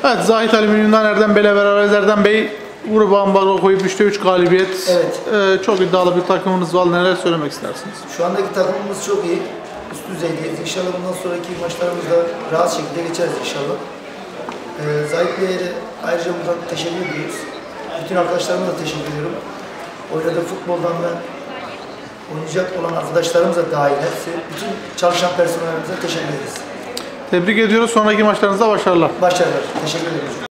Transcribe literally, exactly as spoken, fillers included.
Evet, Zahit Alüminyum'dan Erdem Bey'le beraberiz. Erdem Bey, grubu ambargo koyup üçte üç galibiyet. Evet. Ee, çok iddialı bir takımınız var. Neler söylemek istersiniz? Şu andaki takımımız çok iyi. Üst düzeydeyiz. İnşallah bundan sonraki maçlarımızda rahat şekilde geçeriz inşallah. Ee, Zahit Bey'e de ayrıca buradan teşekkür ediyoruz. Bütün arkadaşlarıma da teşekkür ediyorum. Oynadığı futboldan da oynayacak olan arkadaşlarımız da dahil hepsi. Bütün çalışan personelimize teşekkür ederiz. Tebrik ediyoruz. Sonraki maçlarınızda başarılar. Başarılar. Teşekkür ederim.